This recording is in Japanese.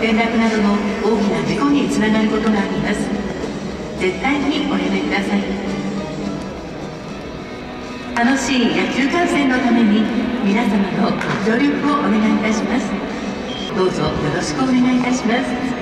転落などの大きな事故につながることがあります。絶対におやめください。楽しい野球観戦のために皆様のご協力をお願いいたします。どうぞよろしくお願いいたします。